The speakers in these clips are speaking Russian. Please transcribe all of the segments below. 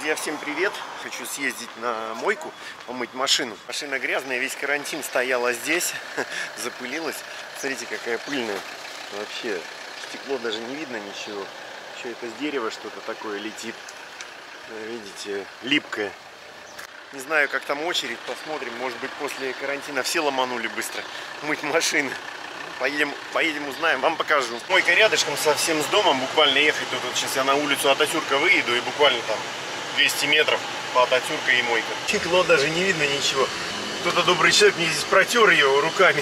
Друзья, всем привет! Хочу съездить на мойку, помыть машину. Машина грязная, весь карантин стояла здесь, запылилась. Смотрите, какая пыльная. Вообще, стекло даже не видно ничего. Еще это с дерева что-то такое летит. Видите, липкое. Не знаю, как там очередь, посмотрим. Может быть, после карантина все ломанули быстро мыть машины. Поедем, узнаем, вам покажу. Мойка рядышком совсем с домом, буквально ехать тут. Вот сейчас я на улицу Ататюрка выеду и буквально там 200 метров по Ататюрка и мойка. Стекло даже не видно ничего. Кто-то добрый человек мне здесь протер ее руками,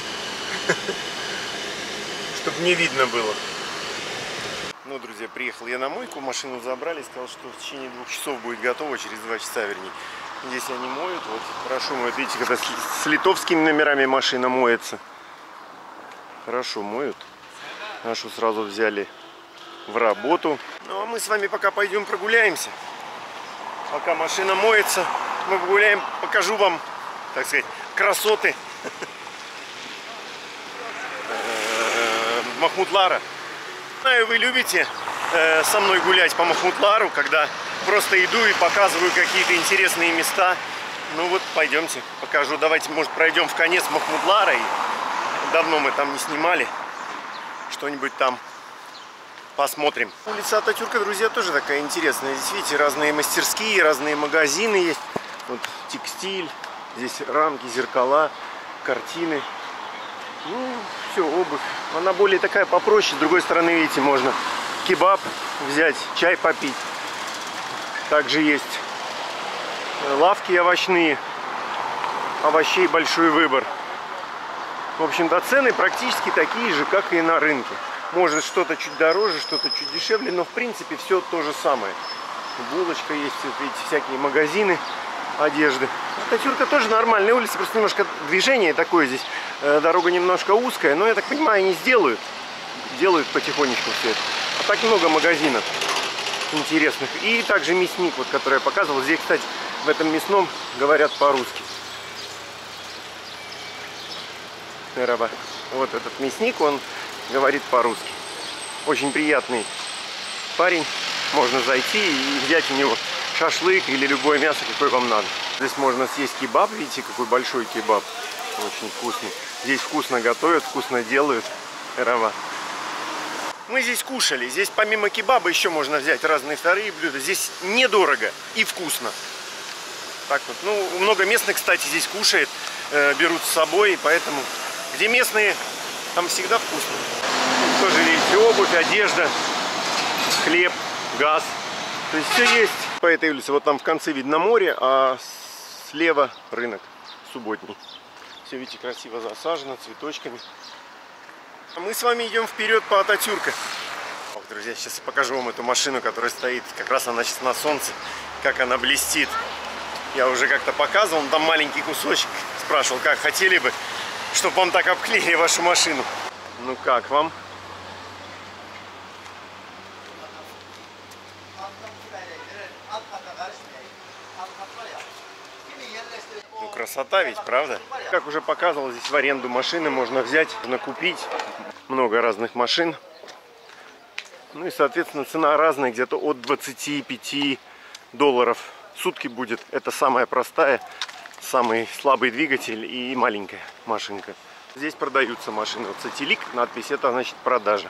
чтобы не видно было. Ну, друзья, приехал я на мойку, машину забрали, сказал, что в течение 2 часов будет готово, через 2 часа вернее. Здесь они моют, вот хорошо моют. Видите, когда с литовскими номерами машина моется. Хорошо моют. Нашу сразу взяли в работу. Ну а мы с вами пока пойдем прогуляемся. Пока машина моется, мы погуляем, покажу вам, так сказать, красоты Махмутлара. Знаю, вы любите со мной гулять по Махмутлару, когда просто иду и показываю какие-то интересные места. Ну вот, пойдемте, покажу. Давайте, может, пройдем в конец Махмутлара. Давно мы там не снимали. Что-нибудь там посмотрим. Улица Ататюрка, друзья, тоже такая интересная. Здесь, видите, разные мастерские, разные магазины есть. Вот текстиль, здесь рамки, зеркала, картины. Ну, все, обувь. Она более такая попроще. С другой стороны, видите, можно кебаб взять, чай попить. Также есть лавки овощные. Овощей большой выбор. В общем-то, цены практически такие же, как и на рынке. Может, что-то чуть дороже, что-то чуть дешевле, но в принципе все то же самое. Булочка есть, вот видите, всякие магазины одежды. Ататюрка тоже нормальная улица, просто немножко движение такое здесь. Дорога немножко узкая, но я так понимаю, они сделают потихонечку все это. А так много магазинов интересных. И также мясник, вот, который я показывал. Здесь, кстати, в этом мясном говорят по-русски. Вот этот мясник, он говорит по-русски. Очень приятный парень. Можно зайти и взять у него шашлык или любое мясо, какое вам надо. Здесь можно съесть кебаб. Видите, какой большой кебаб. Очень вкусный. Здесь вкусно готовят, вкусно делают. Мы здесь кушали. Здесь помимо кебаба еще можно взять разные вторые блюда. Здесь недорого и вкусно. Так вот. Ну, много местных, кстати, здесь кушает. Берут с собой, поэтому... Где местные, там всегда вкусно. Тоже, видите, обувь, одежда, хлеб, газ. То есть все есть. По этой улице, вот там в конце видно море, а слева рынок субботний. Все, видите, красиво засажено цветочками. А мы с вами идем вперед по Ататюрка. Ох, друзья, сейчас я покажу вам эту машину, которая стоит. Как раз она сейчас на солнце, как она блестит. Я уже как-то показывал, там маленький кусочек. Спрашивал, как хотели бы, чтобы вам так обклеили вашу машину. Ну как вам? Ну красота ведь, правда? Как уже показывал, здесь в аренду машины можно взять, можно купить. Много разных машин. Ну и, соответственно, цена разная, где-то от $25 в сутки будет. Это самая простая. Самый слабый двигатель и маленькая машинка. Здесь продаются машины. Вот сателик, надпись, это значит продажа.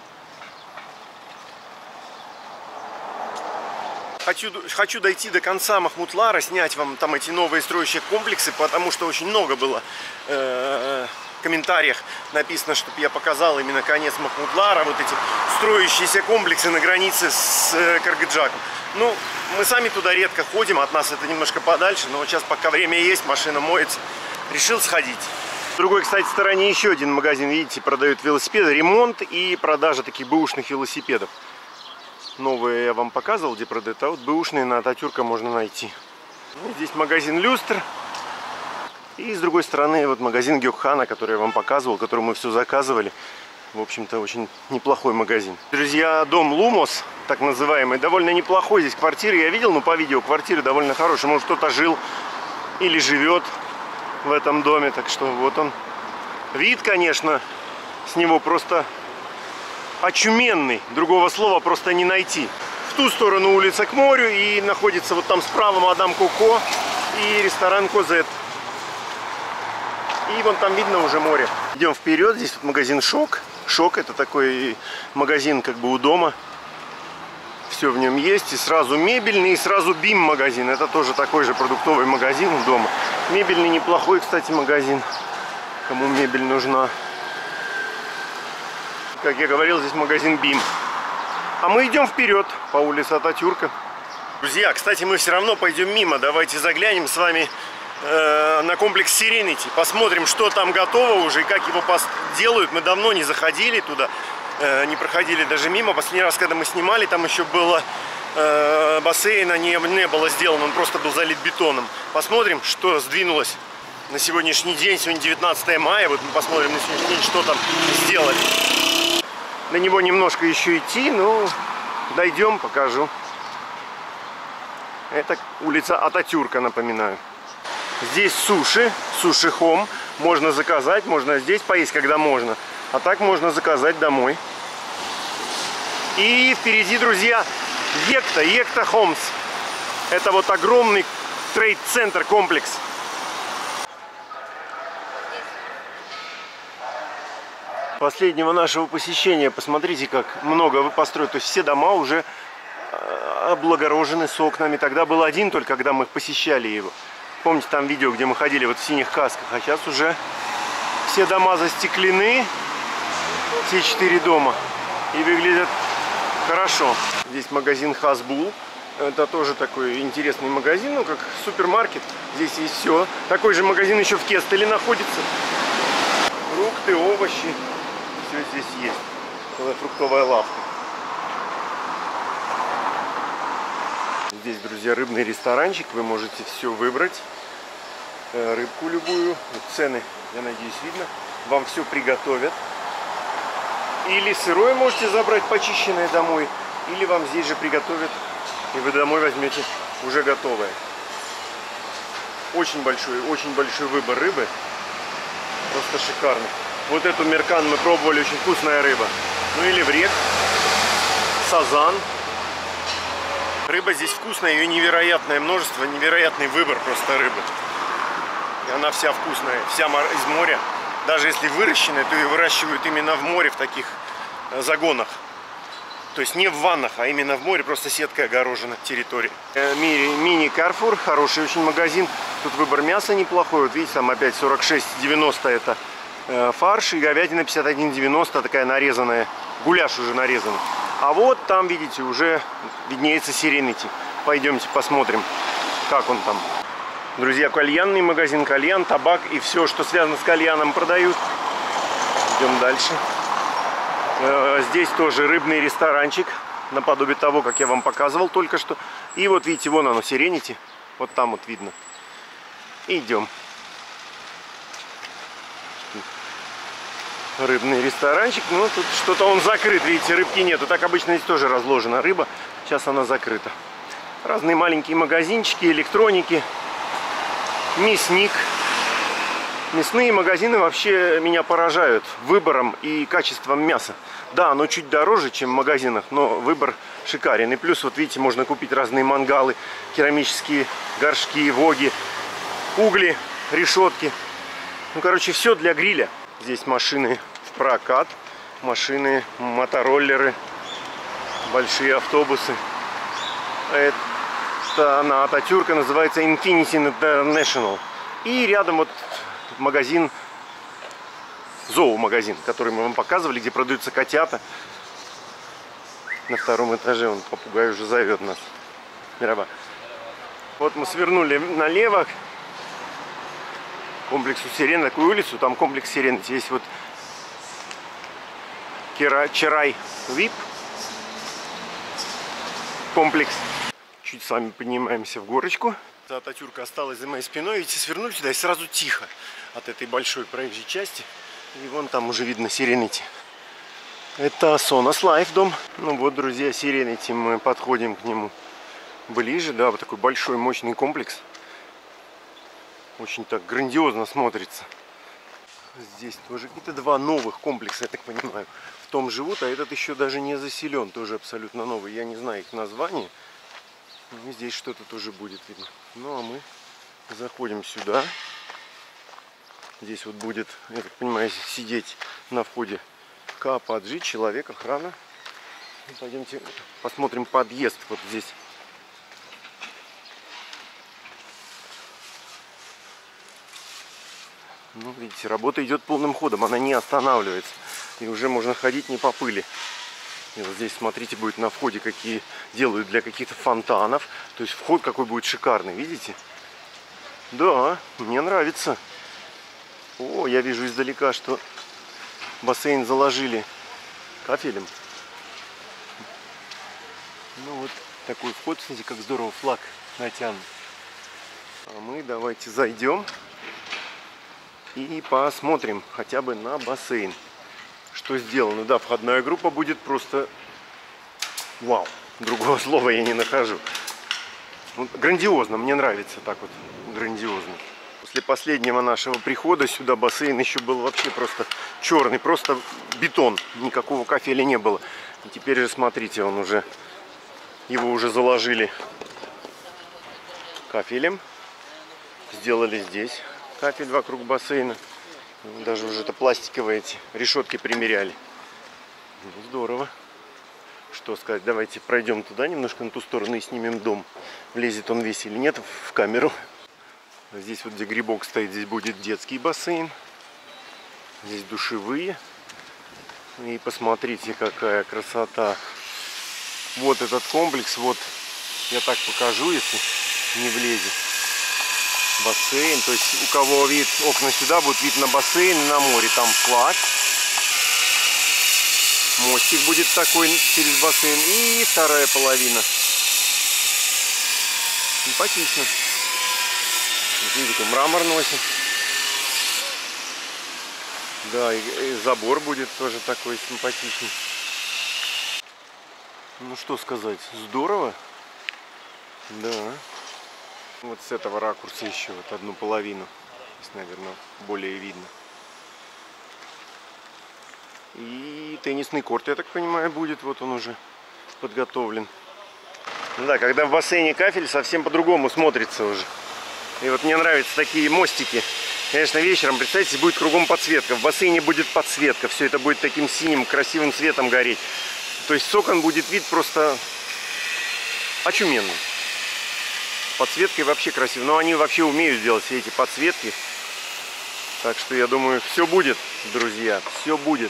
Хочу дойти до конца Махмутлара, снять вам там эти новые строящие комплексы, потому что очень много было в комментариях написано, чтобы я показал именно конец Махмутлара, вот эти строящиеся комплексы на границе с Кыргызстаном. Ну, мы сами туда редко ходим, от нас это немножко подальше, но сейчас пока время есть, машина моется, решил сходить. В другой, кстати, стороне еще один магазин, видите, продают велосипеды, ремонт и продажа таких бэушных велосипедов. Новые я вам показывал, где продают, а вот бэушные на Ататюрка можно найти. Здесь магазин Люстр. И с другой стороны вот магазин Гёкхана, который я вам показывал, который мы все заказывали. В общем-то, очень неплохой магазин. Друзья, дом Лумос, так называемый, довольно неплохой. Здесь квартиры, я видел, но по видео квартиры довольно хорошие. Может, кто-то жил или живет в этом доме. Так что вот он. Вид, конечно, с него просто очуменный. Другого слова просто не найти. В ту сторону улица к морю, и находится вот там справа Мадам Коко и ресторан Козет. И вон там видно уже море. Идем вперед, здесь вот магазин Шок. Шок — это такой магазин как бы у дома. Все в нем есть, и сразу мебельный, и сразу БИМ магазин. Это тоже такой же продуктовый магазин у дома. Мебельный неплохой, кстати, магазин, кому мебель нужна. Как я говорил, здесь магазин БИМ. А мы идем вперед по улице Ататюрка. Друзья, кстати, мы все равно пойдем мимо. Давайте заглянем с вами на комплекс Serenity. Посмотрим, что там готово уже и как его делают. Мы давно не заходили туда, не проходили даже мимо. Последний раз, когда мы снимали, там еще было бассейна не было сделано, он просто был залит бетоном. Посмотрим, что сдвинулось на сегодняшний день. Сегодня 19 мая. Вот мы посмотрим на сегодняшний день, что там сделали. До него немножко еще идти, но дойдем, покажу. Это улица Ататюрка, напоминаю. Здесь суши, суши-хом. Можно заказать, можно здесь поесть, когда можно. А так можно заказать домой. И впереди, друзья, Екта Хомс. Это вот огромный трейд-центр, комплекс. Последнего нашего посещения, посмотрите, как много построено. То есть все дома уже облагорожены с окнами. Тогда был один только, когда мы посещали его. Помните там видео, где мы ходили вот в синих касках? А сейчас уже все дома застеклены, все 4 дома, и выглядят хорошо. Здесь магазин Хасбул. Это тоже такой интересный магазин, ну как супермаркет. Здесь есть все. Такой же магазин еще в Кестеле находится. Фрукты, овощи. Все здесь есть. Целая фруктовая лавка. Здесь, друзья, рыбный ресторанчик. Вы можете все выбрать. Рыбку любую. Вот цены, я надеюсь, видно. Вам все приготовят. Или сырое можете забрать, почищенное домой. Или вам здесь же приготовят. И вы домой возьмете уже готовое. Очень большой выбор рыбы. Просто шикарный. Вот эту меркан мы пробовали, очень вкусная рыба. Ну или врек, сазан. Рыба здесь вкусная, ее невероятное множество, невероятный выбор просто рыбы. И она вся вкусная, вся из моря. Даже если выращенная, то ее выращивают именно в море, в таких загонах. То есть не в ваннах, а именно в море, просто сеткой огорожена территория. Мини Карфур, хороший очень магазин. Тут выбор мяса неплохой. Вот видите, там опять 46,90 это фарш, и говядина 51,90, такая нарезанная, гуляш уже нарезанный. А вот там, видите, уже виднеется Serenity. Пойдемте посмотрим, как он там. Друзья, кальянный магазин, кальян, табак и все, что связано с кальяном, продают. Идем дальше. Здесь тоже рыбный ресторанчик, наподобие того, как я вам показывал только что. И вот видите, вон оно, Serenity. Вот там вот видно. Идем. Рыбный ресторанчик. Ну, тут что-то он закрыт. Видите, рыбки нету. Так обычно здесь тоже разложена рыба. Сейчас она закрыта. Разные маленькие магазинчики, электроники. Мясник. Мясные магазины вообще меня поражают выбором и качеством мяса. Да, оно чуть дороже, чем в магазинах, но выбор шикарен. И плюс, вот видите, можно купить разные мангалы, керамические горшки, воги, угли, решетки. Ну, короче, все для гриля. Здесь машины в прокат, машины, мотороллеры, большие автобусы. Это на Ататюрка, называется Infinity International. И рядом вот магазин, зоомагазин, который мы вам показывали, где продаются котята. На втором этаже он, попугай, уже зовет нас. Мирова. Вот мы свернули налево. Комплексу Serenity, такую улицу, там комплекс Serenity. Есть вот Чарай Вип комплекс. Чуть с вами поднимаемся в горочку. Ататюрка осталась за моей спиной. Видите, свернули сюда и сразу тихо от этой большой проезжей части. И вон там уже видно Serenity. Это Sonos Life дом. Ну вот, друзья, Serenity, мы подходим к нему ближе. Да, вот такой большой, мощный комплекс. Очень так грандиозно смотрится. Здесь тоже какие-то два новых комплекса, я так понимаю. В том живут, а этот еще даже не заселен, тоже абсолютно новый. Я не знаю их название. Но здесь что-то тоже будет видно. Ну а мы заходим сюда. Здесь вот будет, я так понимаю, сидеть на входе Каападжи, человек, охрана. Пойдемте посмотрим подъезд вот здесь. Ну, видите, работа идет полным ходом, она не останавливается. И уже можно ходить не по пыли. И вот здесь, смотрите, будет на входе, какие делают для каких-то фонтанов. То есть вход какой будет шикарный, видите? Да, мне нравится. О, я вижу издалека, что бассейн заложили кафелем. Ну вот такой вход, смотрите, как здорово флаг натянут. А мы давайте зайдем и посмотрим хотя бы на бассейн. Что сделано. Да, входная группа будет просто вау. Другого слова я не нахожу. Вот, грандиозно, мне нравится так вот. Грандиозно. После последнего нашего прихода сюда бассейн еще был вообще просто черный. Просто бетон. Никакого кафеля не было. И теперь же смотрите, он уже... Его уже заложили кафелем. Сделали здесь кафель вокруг бассейна. Даже уже это пластиковые эти решетки примеряли. Ну, здорово. Что сказать, давайте пройдем туда немножко на ту сторону и снимем дом. Влезет он весь или нет в камеру. Здесь вот где грибок стоит, здесь будет детский бассейн. Здесь душевые. И посмотрите, какая красота. Вот этот комплекс, вот я так покажу, если не влезет. Бассейн, то есть у кого вид окна сюда, будет вид на бассейн и на море, там вклад. Мостик будет такой через бассейн и вторая половина. Симпатично. Видите, какой мрамор носит. Да, и забор будет тоже такой симпатичный. Ну что сказать, здорово. Да. Вот с этого ракурса еще вот одну половину. Здесь, наверное, более видно. И теннисный корт, я так понимаю, будет. Вот он уже подготовлен. Да, когда в бассейне кафель, совсем по-другому смотрится уже. И вот мне нравятся такие мостики. Конечно, вечером, представьте, будет кругом подсветка. В бассейне будет подсветка. Все это будет таким синим, красивым цветом гореть. То есть с окон будет вид просто очуменный. Подсветкой вообще красиво. Но они вообще умеют делать все эти подсветки. Так что я думаю, все будет, друзья. Все будет.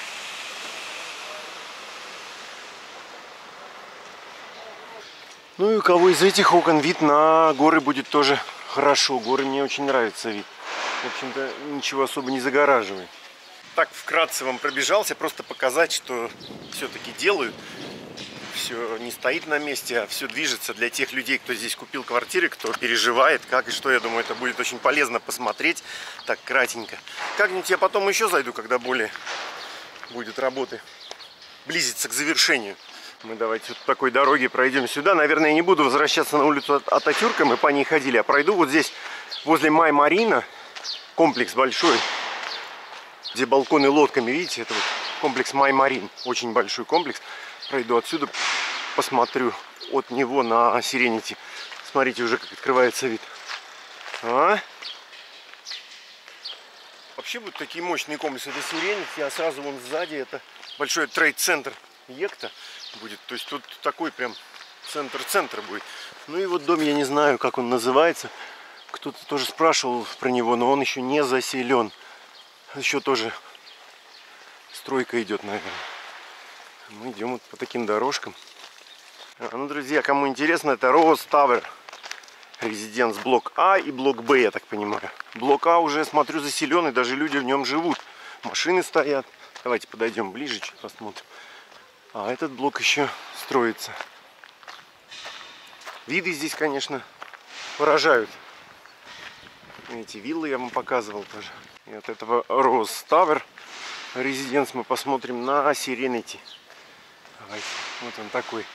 Ну и у кого из этих окон вид на горы будет тоже хорошо. Горы мне очень нравится вид. В общем-то, ничего особо не загораживает. Так вкратце вам пробежался, просто показать, что все-таки делают. Все не стоит на месте, а все движется для тех людей, кто здесь купил квартиры, кто переживает, как и что. Я думаю, это будет очень полезно посмотреть так кратенько. Как-нибудь я потом еще зайду, когда более будет работы близиться к завершению. Мы давайте вот по такой дороге пройдем сюда. Наверное, я не буду возвращаться на улицу Ататюрка, мы по ней ходили, а пройду вот здесь возле Май-Марина, комплекс большой, где балконы лодками, видите, это вот комплекс Май-Марин, очень большой комплекс. Пройду отсюда, посмотрю от него на Сиренити. Смотрите, уже как открывается вид. Вообще будут такие мощные комплексы. Это Сиренити, а сразу вон сзади это большой трейд-центр Екта будет. То есть тут такой прям центр будет. Ну и вот дом, я не знаю, как он называется. Кто-то тоже спрашивал про него, но он еще не заселен. Еще тоже стройка идет, наверное. Мы идем вот по таким дорожкам. Ну, друзья, кому интересно, это Роуз Тавер. Резиденс блок А и блок Б, я так понимаю. Блок А уже, смотрю, заселенный, даже люди в нем живут. Машины стоят. Давайте подойдем ближе, чуть посмотрим. А этот блок еще строится. Виды здесь, конечно, поражают. Эти виллы я вам показывал тоже. И от этого Роуз Тавер Резиденс мы посмотрим на Сиренити. Давайте. Вот он такой.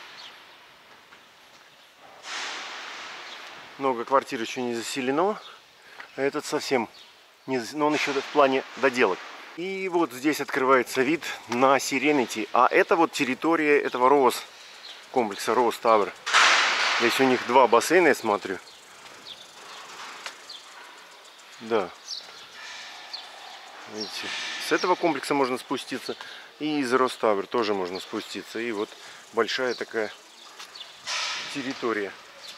Много квартир еще не заселено. А этот совсем не заселен. Но он еще в плане доделок. И вот здесь открывается вид на Serenity. А это вот территория этого Rose, комплекса Rose Tower. Здесь у них 2 бассейна, я смотрю. Да. Видите, с этого комплекса можно спуститься. И из Rose Tower тоже можно спуститься. И вот большая такая территория.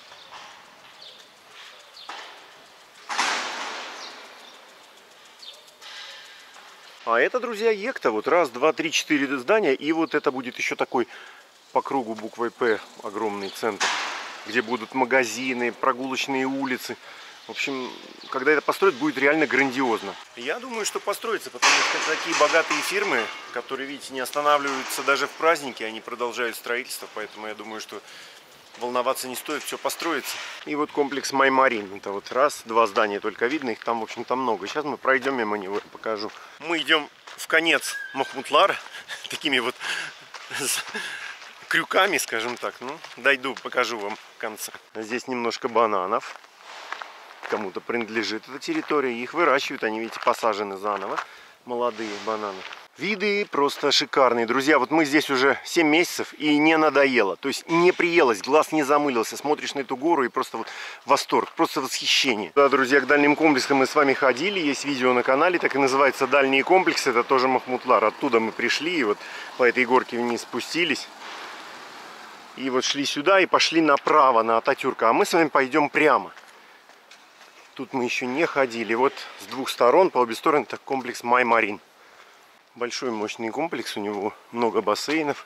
А это, друзья, Екта. Вот 1, 2, 3, 4 здания. И вот это будет еще такой по кругу буквой П огромный центр, где будут магазины, прогулочные улицы. В общем, когда это построят, будет реально грандиозно. Я думаю, что построится, потому что это такие богатые фирмы, которые, видите, не останавливаются даже в праздники, они продолжают строительство. Поэтому я думаю, что волноваться не стоит, все построится. И вот комплекс My Marine. Это вот 1, 2 здания только видно, их там, в общем-то, много. Сейчас мы пройдем мимо него, я покажу. Мы идем в конец Махмутлара, такими вот крюками, скажем так. Ну, дойду, покажу вам в конце. Здесь немножко бананов. Кому-то принадлежит эта территория. Их выращивают, они, видите, посажены заново. Молодые бананы. Виды просто шикарные. Друзья, вот мы здесь уже 7 месяцев и не надоело. То есть не приелось, глаз не замылился. Смотришь на эту гору и просто вот восторг, просто восхищение. Да, друзья, к дальним комплексам мы с вами ходили. Есть видео на канале, так и называется «Дальние комплексы». Это тоже Махмутлар. Оттуда мы пришли и вот по этой горке вниз спустились. И вот шли сюда и пошли направо на Ататюрка. А мы с вами пойдем прямо. Тут мы еще не ходили. Вот с 2 сторон, по обе стороны, это комплекс My Marine. Большой мощный комплекс, у него много бассейнов,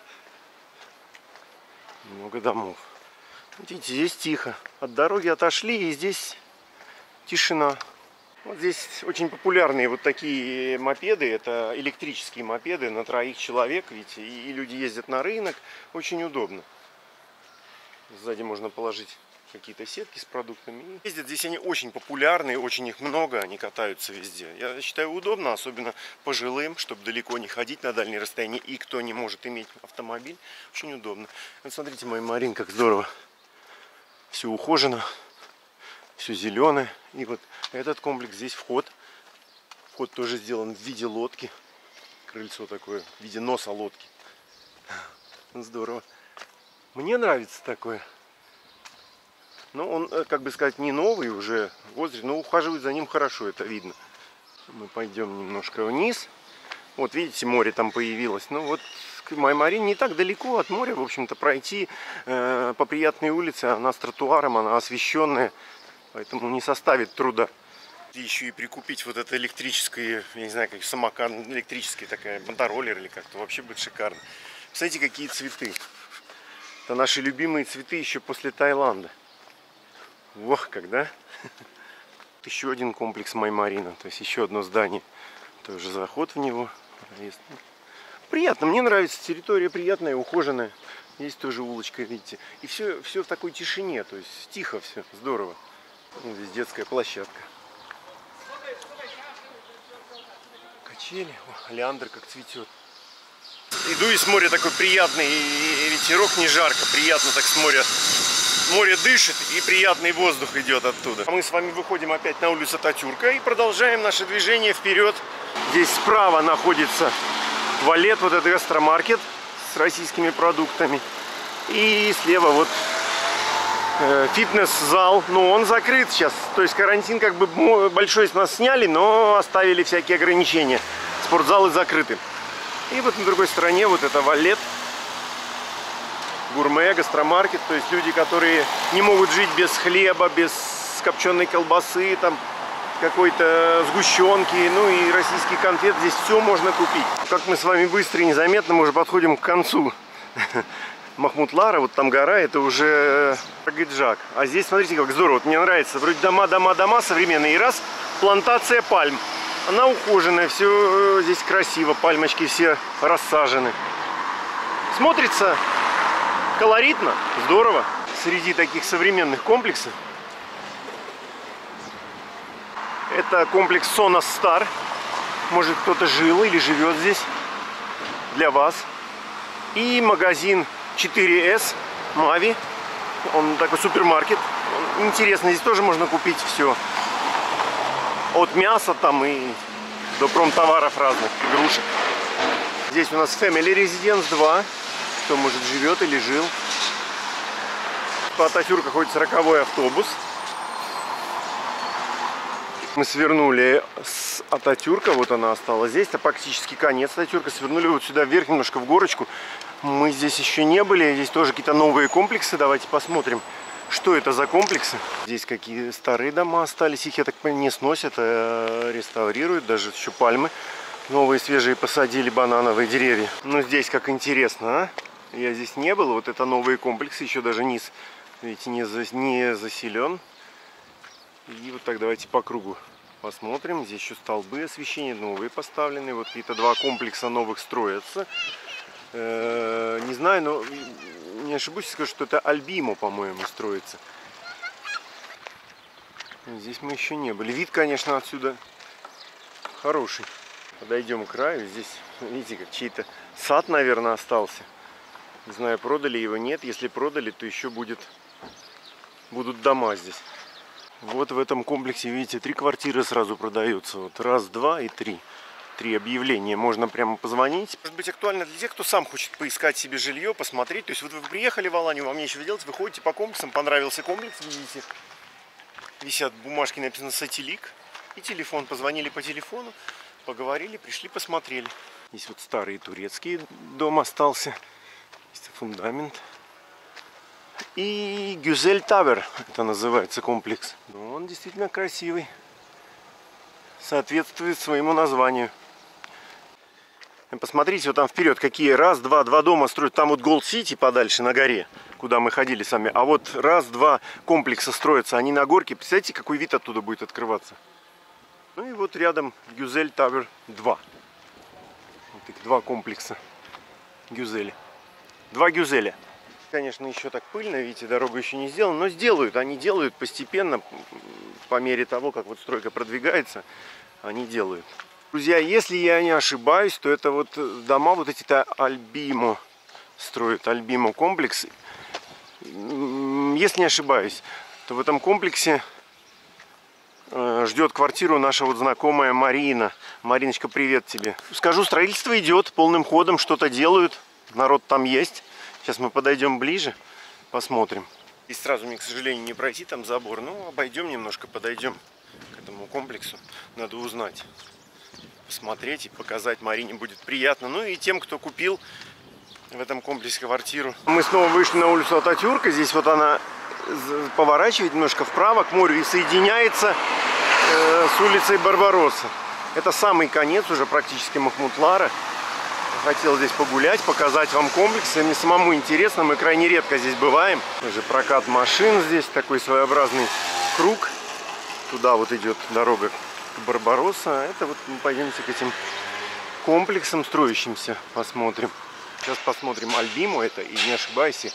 много домов. Видите, здесь тихо. От дороги отошли, и здесь тишина. Вот здесь очень популярные вот такие мопеды. Это электрические мопеды на 3 человек, видите. И люди ездят на рынок. Очень удобно. Сзади можно положить какие-то сетки с продуктами. Ездят здесь они очень популярные, очень их много, они катаются везде. Я считаю, удобно, особенно пожилым, чтобы далеко не ходить на дальние расстояния. И кто не может иметь автомобиль, очень удобно. Вот смотрите, мой Марин, как здорово. Все ухожено, все зеленое. И вот этот комплекс, здесь вход. Вход тоже сделан в виде лодки. Крыльцо такое, в виде носа лодки. Здорово. Мне нравится такое. Ну, он, как бы сказать, не новый уже в возрасте, но ухаживать за ним хорошо, это видно. Мы пойдем немножко вниз. Вот, видите, море там появилось. Ну, вот My Marine не так далеко от моря, в общем-то, пройти по приятной улице. Она с тротуаром, она освещенная, поэтому не составит труда. И еще и прикупить вот это электрическое, я не знаю, как самокат, электрический такая, мотороллер или как-то, вообще будет шикарно. Смотрите, какие цветы. Это наши любимые цветы еще после Таиланда. Ох, когда? Еще один комплекс My Marine, то есть еще одно здание. Тоже заход в него. Приятно, мне нравится, территория приятная, ухоженная. Есть тоже улочка, видите. И все в такой тишине, то есть тихо все, здорово. Вот здесь детская площадка. Качели, о, леандр как цветет. Иду, и с моря такой приятный, и ветерок не жарко, приятно так с моря. Море дышит, и приятный воздух идет оттуда. Мы с вами выходим опять на улицу Ататюрка и продолжаем наше движение вперед. Здесь справа находится туалет, вот этот гастромаркет с российскими продуктами. И слева вот фитнес-зал, но он закрыт сейчас. То есть карантин как бы большой с нас сняли, но оставили всякие ограничения. Спортзалы закрыты. И вот на другой стороне вот это валет. Гурме, гастромаркет, то есть люди, которые не могут жить без хлеба, без копченой колбасы, там какой-то сгущенки, ну и российский конфет, здесь все можно купить. Как мы с вами быстро и незаметно мы уже подходим к концу Махмутлара, вот там гора, это уже Гиджак. А здесь смотрите, как здорово, вот мне нравится, вроде дома современные, и раз, плантация пальм. Она ухоженная, все здесь красиво, пальмочки все рассажены. Смотрится колоритно, здорово. Среди таких современных комплексов это комплекс Sonos Star. Может, кто-то жил или живет здесь для вас. И магазин 4S Mavi. Он такой супермаркет. Интересно, здесь тоже можно купить все. От мяса там и до промтоваров разных, игрушек. Здесь у нас Family Residence 2. Кто, может, живет или жил. По Ататюрка ходит 40-й автобус. Мы свернули с Ататюрка, вот она осталась здесь, это практически конец Ататюрка. Свернули вот сюда вверх, немножко в горочку. Мы здесь еще не были, здесь тоже какие-то новые комплексы. Давайте посмотрим, что это за комплексы. Здесь какие старые дома остались, их, я так понимаю, не сносят, а реставрируют, даже еще пальмы новые, свежие посадили, банановые деревья. Ну здесь как интересно, а? Я здесь не был, вот это новые комплексы, еще даже низ, видите, не заселен. И вот так давайте по кругу посмотрим. Здесь еще столбы освещения новые поставлены. Вот какие-то два комплекса новых строятся. Не знаю, но не ошибусь, скажу, что это Альбимо, по-моему, строится. Здесь мы еще не были. Вид, конечно, отсюда хороший. Подойдем к краю. Здесь, видите, как чей-то сад, наверное, остался. Не знаю, продали его, нет. Если продали, то еще будут дома здесь. Вот в этом комплексе, видите, 3 квартиры сразу продаются. Вот раз, два и три. 3 объявления. Можно прямо позвонить. Может быть актуально для тех, кто сам хочет поискать себе жилье, посмотреть. То есть вот вы приехали в Аланию, вам нечего делать, вы ходите по комплексам, понравился комплекс, видите, висят бумажки, написано «Сателик». И телефон. Позвонили по телефону, поговорили, пришли, посмотрели. Здесь вот старый турецкий дом остался. Здесь фундамент. И Гюзель Тавер, это называется комплекс. Он действительно красивый. Соответствует своему названию. Посмотрите, вот там вперед, какие два дома строят. Там вот Голд Сити подальше на горе, куда мы ходили сами. А вот два комплекса строятся, они на горке. Представляете, какой вид оттуда будет открываться. Ну и вот рядом Гюзель Тавер 2. Вот их 2 комплекса Гюзели. 2 Гюзеля. Конечно, еще так пыльно, видите, дорога еще не сделана, но сделают, они делают постепенно, по мере того, как вот стройка продвигается, они делают. Друзья, если я не ошибаюсь, то это вот дома, вот эти-то Альбимо строят, Альбимо комплекс. Если не ошибаюсь, то в этом комплексе ждет квартиру наша вот знакомая Марина. Мариночка, привет тебе. Скажу, строительство идет полным ходом, что-то делают, народ там есть. Сейчас мы подойдем ближе, посмотрим. И сразу мне, к сожалению, не пройти там забор. Ну, обойдем немножко, подойдем к этому комплексу. Надо узнать, посмотреть и показать. Марине будет приятно. Ну и тем, кто купил в этом комплексе квартиру. Мы снова вышли на улицу Ататюрка. Здесь вот она поворачивает немножко вправо к морю и соединяется с улицей Барбаросса. Это самый конец уже практически Махмутлара. Хотел здесь погулять, показать вам комплекс. Мне самому интересно, мы крайне редко здесь бываем. Тоже прокат машин здесь, такой своеобразный круг. Туда вот идет дорога к Барбаросса. Это вот мы пойдемте к этим комплексам строящимся, посмотрим. Сейчас посмотрим Альбимо это, и не ошибайся.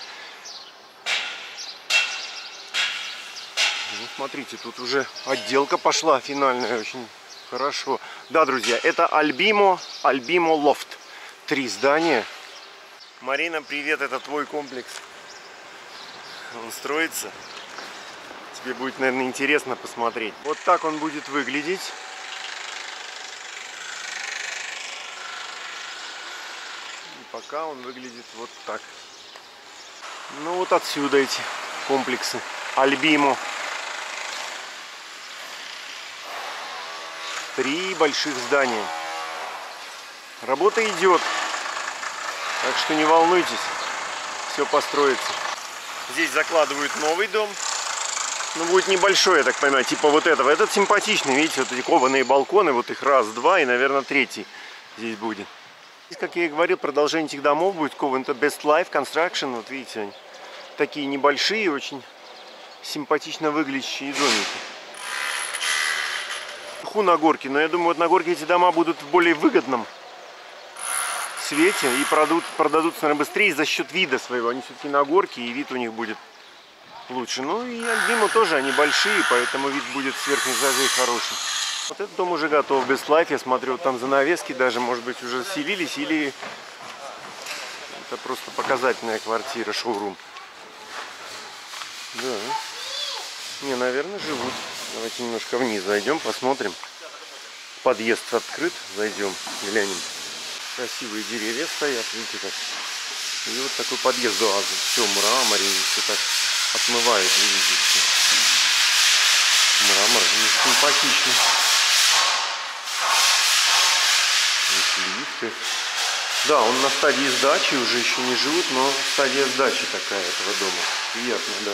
Ну, смотрите, тут уже отделка пошла финальная, очень хорошо. Да, друзья, это Альбимо Лофт. 3 здания. Марина, привет, это твой комплекс. Он строится. Тебе будет, наверное, интересно посмотреть. Вот так он будет выглядеть. И пока он выглядит вот так. Ну вот отсюда эти комплексы. Альбимо. 3 больших здания. Работа идет. Так что не волнуйтесь, все построится. Здесь закладывают новый дом. Ну, будет небольшой, я так понимаю, типа вот этого. Этот симпатичный, видите, вот эти кованые балконы, вот их раз, два и, наверное, 3 здесь будет. Здесь, как я и говорил, продолжение этих домов будет кован. Это Best Life Construction, вот видите, они такие небольшие, очень симпатично выглядящие домики. На горке, но я думаю, вот на горке эти дома будут в более выгодном свете и продадутся, наверное, быстрее за счет вида своего. Они все-таки на горке, и вид у них будет лучше. Ну и Альбимо тоже, они большие, поэтому вид будет сверху этажей хороший. Вот этот дом уже готов, Best Life. Я смотрю, вот там занавески даже, может быть, уже селились, или это просто показательная квартира, шоурум. Да. Не, наверное, живут. Давайте немножко вниз зайдем, посмотрим. подъезд открыт. Зайдем, глянем. Красивые деревья стоят, видите как. И вот такой подъезд до азы. Все мрамор, и все так отмывает, видите, все. Мрамор, симпатично. Здесь лифты. Да, он на стадии сдачи, уже еще не живут, но стадия сдачи такая этого дома. Приятно, да.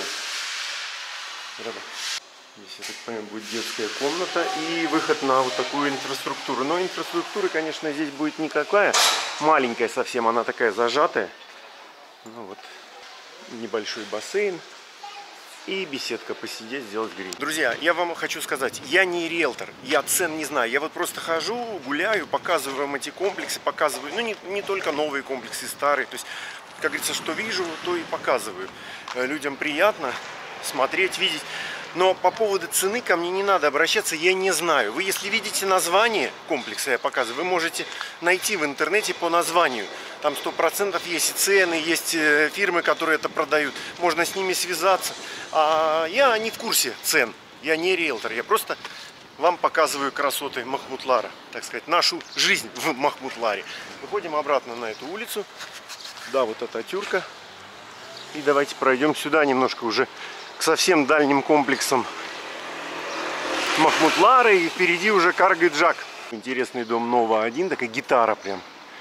Здесь, я так понимаю, будет детская комната и выход на вот такую инфраструктуру. Но инфраструктуры, конечно, здесь будет никакая. Маленькая совсем, она такая зажатая. Ну вот, небольшой бассейн. И беседка посидеть, сделать гриль. Друзья, я вам хочу сказать, я не риэлтор, я цен не знаю. Я вот просто хожу, гуляю, показываю вам эти комплексы, показываю, ну не только новые комплексы, старые. То есть, как говорится, что вижу, то и показываю. Людям приятно смотреть, видеть. Но по поводу цены ко мне не надо обращаться, я не знаю. Вы, если видите название комплекса, я показываю, вы можете найти в интернете по названию. Там 100% есть и цены, есть фирмы, которые это продают. Можно с ними связаться. А я не в курсе цен, я не риэлтор. Я просто вам показываю красоты Махмутлара, так сказать, нашу жизнь в Махмутларе. Выходим обратно на эту улицу. Да, вот Ататюрка. И давайте пройдем сюда немножко уже к совсем дальним комплексам Махмутлара. И впереди уже Каргыджак. Интересный дом Нова-1, такая гитара прям.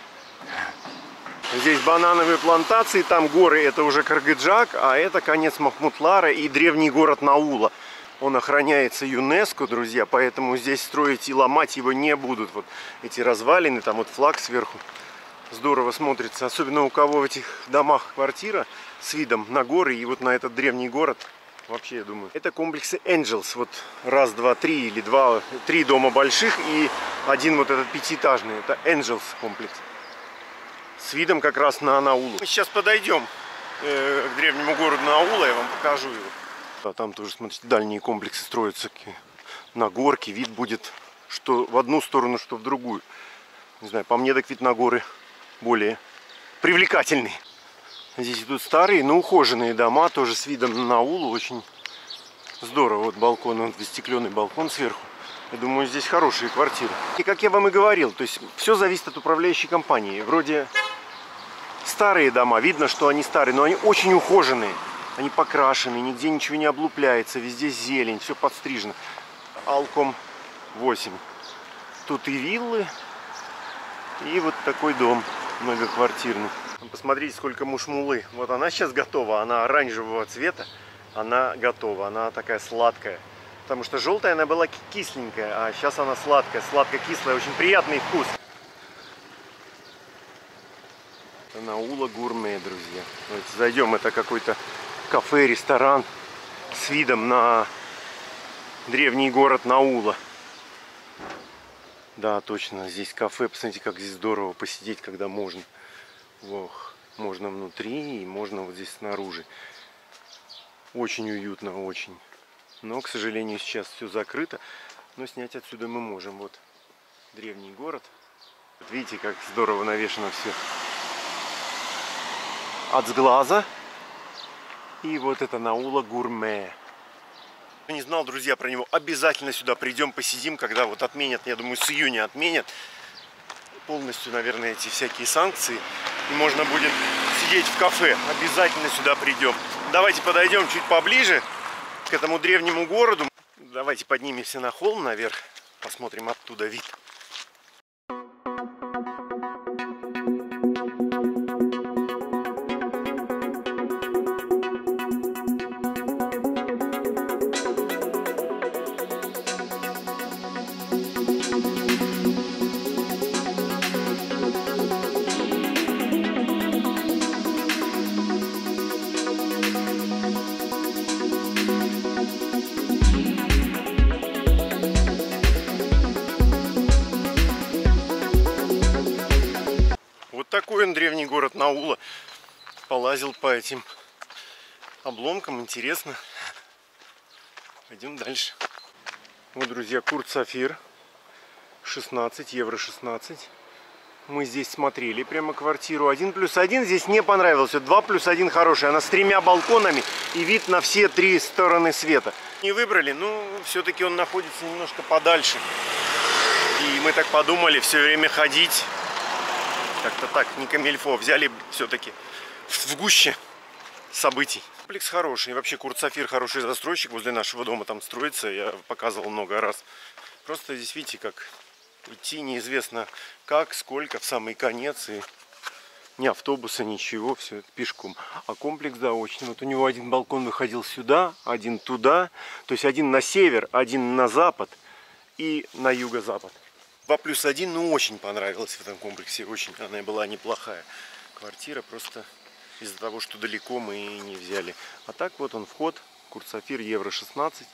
Здесь банановые плантации, там горы, это уже Каргыджак, а это конец Махмутлара и древний город Наула. Он охраняется ЮНЕСКО, друзья, поэтому здесь строить и ломать его не будут. Вот эти развалины, там вот флаг сверху. Здорово смотрится, особенно у кого в этих домах квартира с видом на горы и вот на этот древний город. Вообще, я думаю, это комплексы Angels. Вот раз, два, три или два, три дома больших и один вот этот пятиэтажный. Это Angels комплекс. С видом как раз на Наулу. Мы сейчас подойдем к древнему городу Наула, я вам покажу его. А там тоже, смотрите, дальние комплексы строятся на горке. Вид будет что в одну сторону, что в другую. Не знаю, по мне так вид на горы более привлекательный. Здесь идут старые, но ухоженные дома, тоже с видом на Наулу. Очень здорово. Вот балкон, вот застекленный балкон сверху. Я думаю, здесь хорошие квартиры. И как я вам и говорил, то есть все зависит от управляющей компании. Вроде старые дома, видно, что они старые, но они очень ухоженные. Они покрашены, нигде ничего не облупляется, везде зелень, все подстрижено. Алком 8. Тут и виллы, и вот такой дом многоквартирный. Посмотрите, сколько мушмулы. Вот она сейчас готова, она оранжевого цвета, она готова, она такая сладкая. Потому что желтая она была кисленькая, а сейчас она сладкая, сладко-кислая, очень приятный вкус. Это Наула гурме, друзья. Давайте зайдем, это какой-то кафе, ресторан с видом на древний город Наула. Да, точно, здесь кафе, посмотрите, как здесь здорово посидеть, когда можно. Ох, можно внутри и можно вот здесь снаружи. Очень уютно, очень. Но, к сожалению, сейчас все закрыто. Но снять отсюда мы можем. Вот древний город. Вот видите, как здорово навешано все. От сглаза. И вот это Наула гурме. Я не знал, друзья, про него. Обязательно сюда придем, посидим, когда вот отменят, я думаю, с июня отменят полностью, наверное, эти всякие санкции. И можно будет сидеть в кафе. Обязательно сюда придем. Давайте подойдем чуть поближе к этому древнему городу. Давайте поднимемся на холм наверх, посмотрим оттуда вид. Такой он, древний город Наула. Полазил по этим обломкам, интересно. Пойдем дальше. Вот, друзья, Курт Сафир 16, евро 16. Мы здесь смотрели прямо квартиру. 1+1 здесь не понравился. 2+1 хороший. Она с 3 балконами и вид на все 3 стороны света. Не выбрали, но все-таки он находится немножко подальше. И мы так подумали все время ходить. Как-то так, не камильфо. Взяли все-таки в гуще событий. Комплекс хороший. И вообще Курт-Сафир хороший застройщик. Возле нашего дома там строится. Я показывал много раз. Просто здесь, видите, как идти неизвестно как, сколько, в самый конец. И ни автобуса, ничего. Все это пешком. А комплекс, да, очень. Вот у него один балкон выходил сюда, один туда. То есть один на север, один на запад и на юго-запад. 2+1, ну, очень понравилось в этом комплексе. Очень она была неплохая квартира. Просто из-за того, что далеко, мы и не взяли. А так вот он вход. Курт-Сафир, евро 16.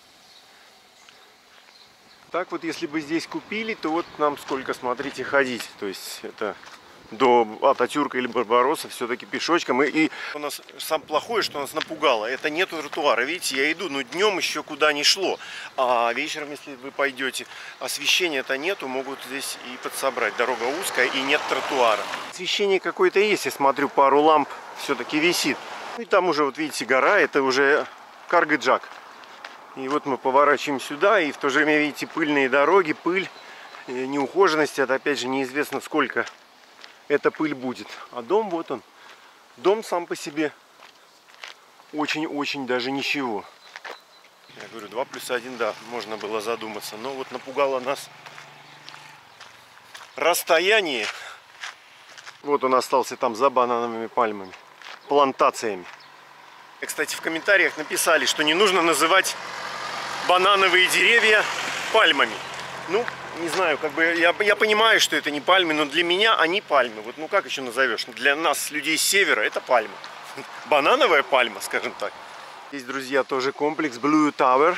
Так вот, если бы здесь купили, то вот нам сколько, смотрите, ходить. То есть это до Ататюрка или Барбаросса все-таки пешочком. И у нас самое плохое, что нас напугало, это нету тротуара. Видите, я иду, но днем еще куда не шло. А вечером, если вы пойдете, освещения-то нету, могут здесь и подсобрать. Дорога узкая и нет тротуара. Освещение какое-то есть, я смотрю, пару ламп все-таки висит. И там уже, вот видите, гора, это уже Каргыджак. И вот мы поворачиваем сюда, и в то же время, видите, пыльные дороги, пыль, неухоженность, это опять же неизвестно сколько эта пыль будет. А дом, вот он. Дом сам по себе очень-очень даже ничего. Я говорю, 2+1, да, можно было задуматься. Но вот напугало нас расстояние. Вот он остался там за банановыми пальмами, плантациями. И, кстати, в комментариях написали, что не нужно называть банановые деревья пальмами. Ну, не знаю, как бы я понимаю, что это не пальмы, но для меня они пальмы. Вот, ну как еще назовешь? Для нас, людей с севера, это пальма. Банановая пальма, скажем так. Здесь, друзья, тоже комплекс Blue Tower.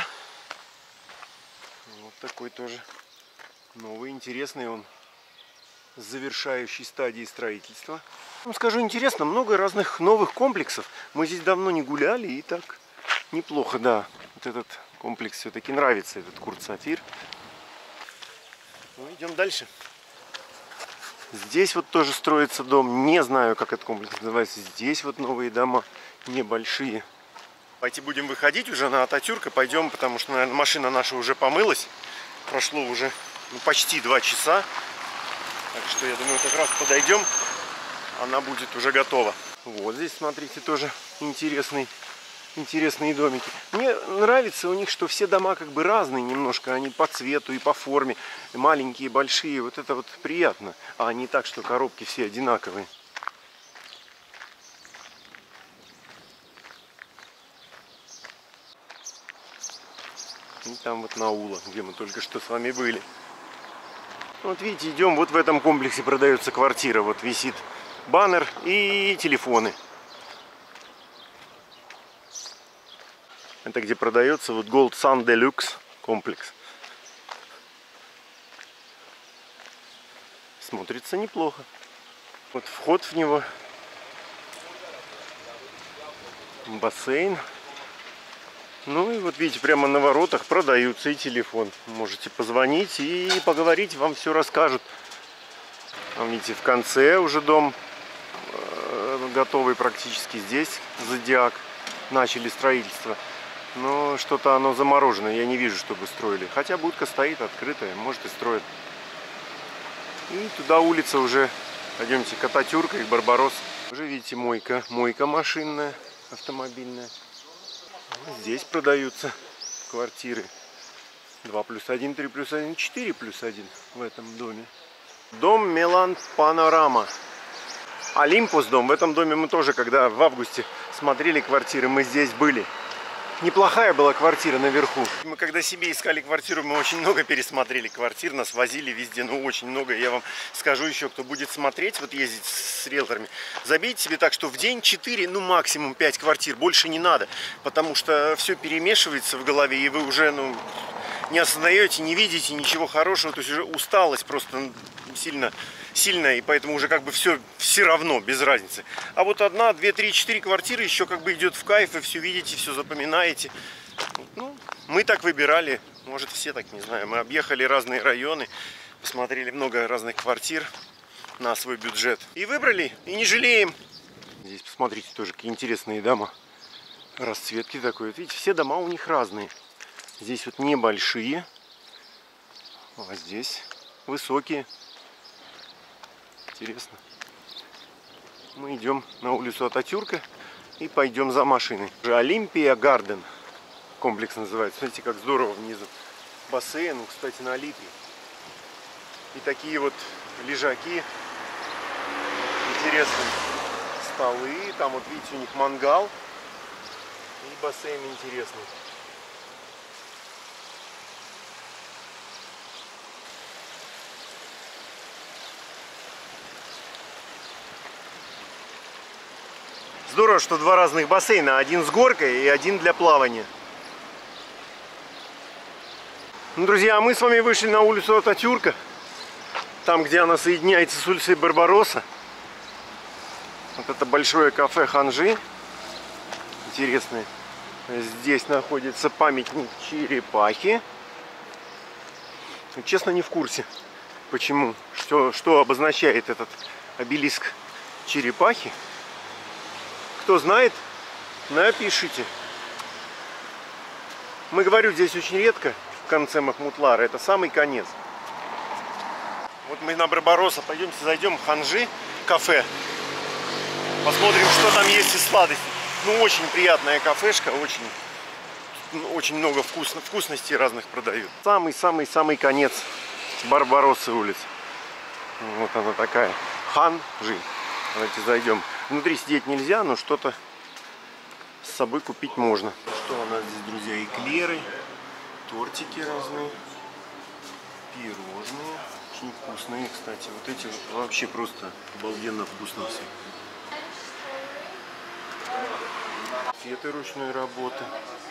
Вот такой тоже новый, интересный он, с завершающей стадии строительства. Вам скажу, интересно, много разных новых комплексов. Мы здесь давно не гуляли, и так неплохо, да. Вот этот комплекс все-таки нравится, этот Курт-Сафир. Ну, идем дальше. Здесь вот тоже строится дом. Не знаю, как этот комплекс называется. Здесь вот новые дома, небольшие. Давайте будем выходить уже на Ататюрк и пойдем, потому что, наверное, машина наша уже помылась. Прошло уже почти 2 часа. Так что, я думаю, как раз подойдем. Она будет уже готова. Вот здесь, смотрите, тоже интересные домики. Мне нравится у них, что все дома как бы разные немножко. Они по цвету и по форме. Маленькие, большие. Вот это вот приятно. А не так, что коробки все одинаковые. И там вот Наула, где мы только что с вами были. Вот видите, идем. Вот в этом комплексе продается квартира. Вот висит баннер и телефоны. Это где продается вот Gold Sun Deluxe комплекс. Смотрится неплохо. Вот вход в него. Бассейн. Ну и вот видите, прямо на воротах продаются и телефон. Можете позвонить и поговорить, вам все расскажут. Там видите, в конце уже дом готовый практически. Здесь Зодиак. Начали строительство. Но что-то оно заморожено, я не вижу, чтобы строили. Хотя будка стоит открытая, может и строят. И туда улица уже, пойдемте к Ататюрка и Барбаросс. Уже видите, мойка машинная, автомобильная. Здесь продаются квартиры 2+1, 3+1, 4+1 в этом доме. Дом Милан Панорама. Олимпус дом. В этом доме мы тоже, когда в августе смотрели квартиры, мы здесь были. Неплохая была квартира наверху. Мы когда себе искали квартиру, мы очень много пересмотрели квартир, нас возили везде, ну очень много. Я вам скажу еще, кто будет смотреть, вот ездить с риэлторами, забейте себе так, что в день 4, ну максимум 5 квартир, больше не надо. Потому что все перемешивается в голове, и вы уже, ну, не осознаете, не видите ничего хорошего. То есть уже усталость просто сильная, и поэтому уже как бы все равно, без разницы. А вот 1, 2, 3, 4 квартиры еще как бы идет в кайф, и все видите, все запоминаете. Ну, мы так выбирали, может все так, не знаю. Мы объехали разные районы, посмотрели много разных квартир на свой бюджет. И выбрали, и не жалеем. Здесь посмотрите тоже, какие интересные дома. Расцветки такой. Вот видите, все дома у них разные. Здесь вот небольшие, а здесь высокие. Интересно. Мы идем на улицу Ататюрка и пойдем за машиной. Олимпия Гарден комплекс называется. Смотрите, как здорово внизу. Бассейн, ну, кстати, налитый. И такие вот лежаки интересные. Столы. Там вот видите, у них мангал. И бассейн интересный. Здорово, что два разных бассейна. Один с горкой и один для плавания. Ну, друзья, мы с вами вышли на улицу Ататюрка. Там, где она соединяется с улицей Барбаросса. Вот это большое кафе Ханжи. Интересное. Здесь находится памятник черепахи. Честно, не в курсе, почему, что обозначает этот обелиск черепахи. Кто знает, напишите. Мы, говорю, здесь очень редко, в конце Махмутлара. Это самый конец. Вот мы на Барбаросса. Пойдемте зайдем в Ханжи кафе. Посмотрим, что там есть из сладостей. Ну, очень приятная кафешка. Очень много вкусностей разных продают. Самый конец Барбароссы улицы. Вот она такая. Ханжи. Давайте зайдем. Внутри сидеть нельзя, но что-то с собой купить можно. Что у нас здесь, друзья? Эклеры, тортики разные, пирожные. Очень вкусные, кстати. Вот эти вот вообще просто обалденно вкусно все. Конфеты ручной работы.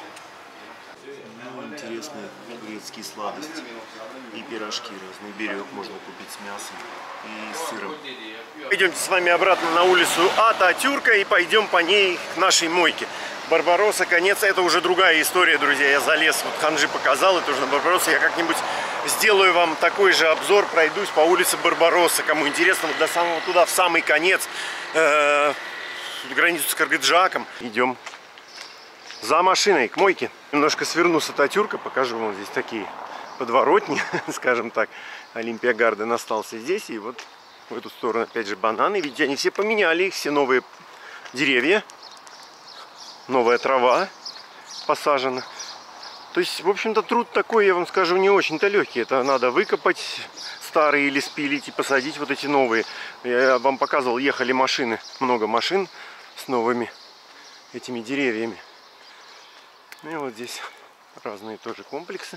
Ну, интересные турецкие сладости. И пирожки разные. Берег можно купить с мясом и с сыром. Идемте с вами обратно на улицу Ататюрка и пойдем по ней к нашей мойке. Барбаросса, конец, это уже другая история, друзья. Я залез, вот Ханжи показал, это уже на Барбаросса. Я как-нибудь сделаю вам такой же обзор, пройдусь по улице Барбаросса. Кому интересно, вот до самого туда, в самый конец, границу с Кыргыджаком. Идем за машиной к мойке. Немножко сверну с Ататюрка, покажу вам здесь такие подворотни, скажем так. Олимпия Гарден остался здесь, и вот в эту сторону опять же бананы. Видите, они все поменяли, их все новые деревья, новая трава посажена. То есть, в общем-то, труд такой, я вам скажу, не очень-то легкий. Это надо выкопать старые или спилить и посадить вот эти новые. Я вам показывал, ехали машины, много машин с новыми этими деревьями. И вот здесь разные тоже комплексы.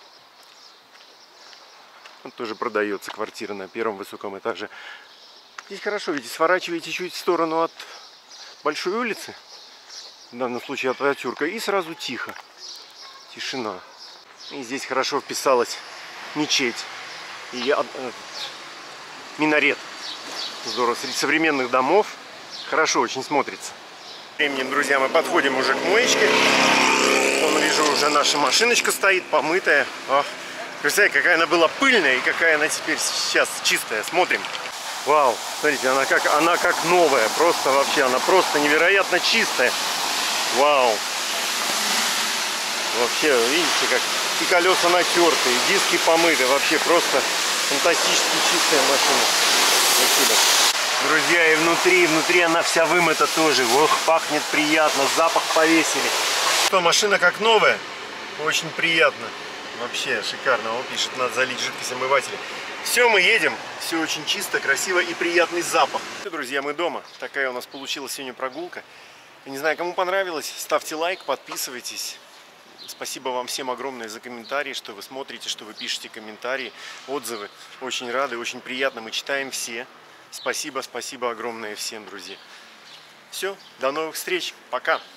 Вот тоже продается квартира на первом высоком этаже. Здесь хорошо, видите, сворачиваете чуть в сторону от большой улицы, в данном случае от Ататюрка, и сразу тихо. Тишина. И здесь хорошо вписалась мечеть и минарет. Здорово, среди современных домов. Хорошо очень смотрится. Временем, друзья, мы подходим уже к моечке. Вон, вижу, уже наша машиночка стоит, помытая. Ах, представляете, какая она была пыльная и какая она теперь сейчас чистая. Смотрим. Вау, смотрите, она как новая. Просто вообще, она просто невероятно чистая. Вау. Вообще, видите, как и колеса натерты, и диски помыты. Вообще просто фантастически чистая машина. Спасибо. Друзья, и внутри она вся вымыта тоже. Ох, пахнет приятно, запах повесили. Что, машина как новая, очень приятно. Вообще шикарно. Он пишет, надо залить жидкость омывателя. Все, мы едем. Все очень чисто, красиво и приятный запах. Все, друзья, мы дома. Такая у нас получилась сегодня прогулка. Не знаю, кому понравилось, ставьте лайк, подписывайтесь. Спасибо вам всем огромное за комментарии, что вы смотрите, что вы пишете комментарии, отзывы. Очень рады, очень приятно. Мы читаем все. Спасибо огромное всем, друзья. Все, до новых встреч. Пока.